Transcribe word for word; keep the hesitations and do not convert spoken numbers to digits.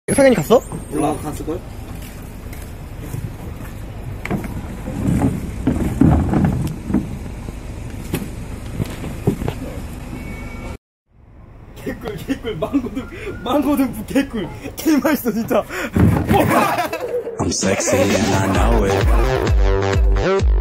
상현이 갔어? 몰라, 갔을걸? 개꿀, 개꿀, 망고등, 망고등 개꿀. 개 맛있어, 진짜. I'm sexy and I know it.